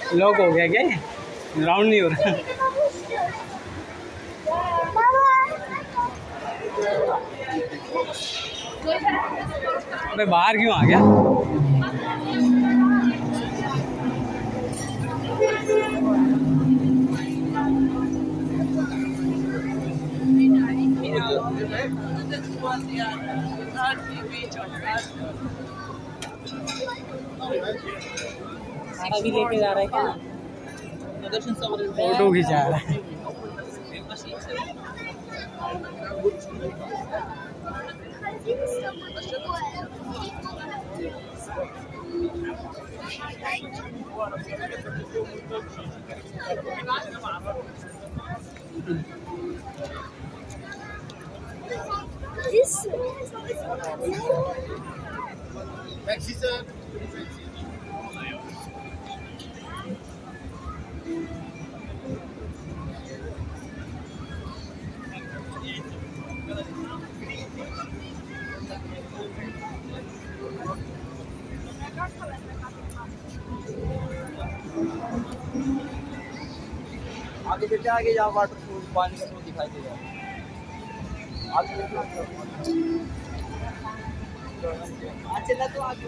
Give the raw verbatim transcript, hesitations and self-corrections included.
Lock हो गया क्या? राउंड नहीं हो रहा। मैं बाहर क्यों आ गया? सारा भी लेके जा रहा है क्या? फोटो खिंचा रहा है। आगे बेटा आगे जहाँ वाटरफॉल पानी का वो दिखाई देगा आगे चला तो आगे